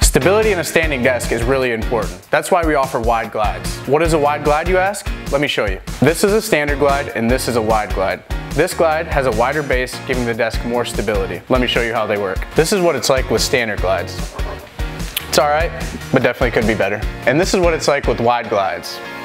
Stability in a standing desk is really important. That's why we offer wide glides. What is a wide glide, you ask? Let me show you. This is a standard glide and this is a wide glide. This glide has a wider base, giving the desk more stability. Let me show you how they work. This is what it's like with standard glides. It's alright, but definitely could be better. And this is what it's like with wide glides.